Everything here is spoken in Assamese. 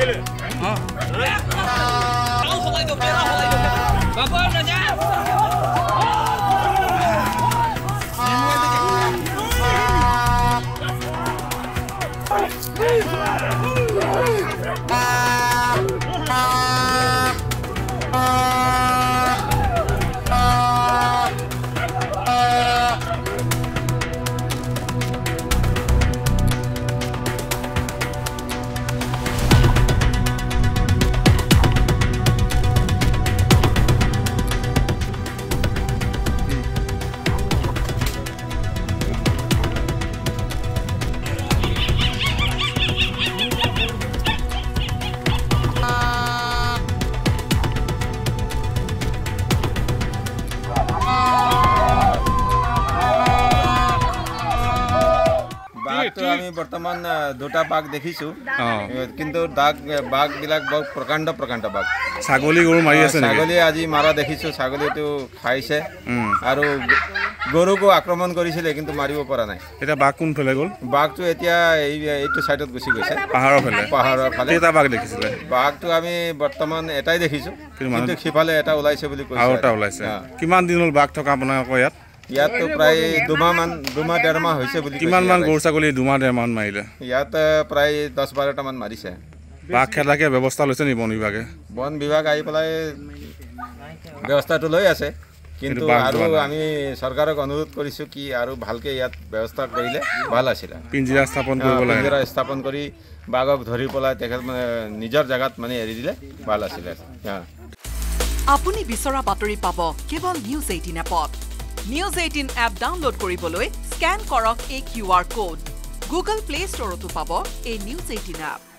আমি বৰ্তমান দুটা বাঘ দেখিছো কিন্তু বাঘ বিলাক বহুত প্ৰকাণ্ড বাঘ ছাগলী গৰু মাৰি আছে ছাগলী আজি মাৰা দেখিছো ছাগলীটো খাইছে আৰু গৰুকো আক্ৰমণ কৰিছিলে কিন্তু মাৰিব পৰা নাই এটা বাঘ কোন ফেলে গ'ল বাঘটো এতিয়া এইটো সাইডত গুচি গৈছে পাহাৰৰ ফালে এটা বাঘ দেখিছিলে বাঘটো আমি বৰ্তমান এটাই দেখিছো কিন্তু সিফালে এটা ওলাইছে বুলি কৈছে আৰু এটা ওলাইছে কিমান দিন হ'ল বাঘ থকা আপোনালোকৰ ইয়াত তো প্ৰায় দুমাহ ডেৰ মাহ হৈছে বুলি কিমান মান গৰু ছাগলী দুমাহ ডেৰ মাহ মাৰিলে ইয়াত প্ৰায় 10-12টা মান মাৰিছে বাঘ খেদাকে ব্যৱস্থা লৈছে নি বন বিভাগ আহি পেলাই ব্যৱস্থাটো লৈ আছে কিন্তু আৰু আমি চৰকাৰক অনুৰোধ কৰিছো কি আৰু ভালকে ইয়াত ব্যৱস্থা কৰিলে ভাল আছিল পিঞ্জিৰা স্থাপন কৰিব লাগে পিঞ্জিৰা স্থাপন কৰি বাঘক ধৰি পেলাই তেখেত নিজৰ জাগাত মানে এৰি দিলে ভাল আছিল আপুনি বিচৰা বাতৰি পাব কেৱল নিউজ 18 এপত News 18 এপ ডাউনলোড কৰিবলৈ স্ক্যান কৰক এই QR code Google Play Store তো পাব এই News 18 এপ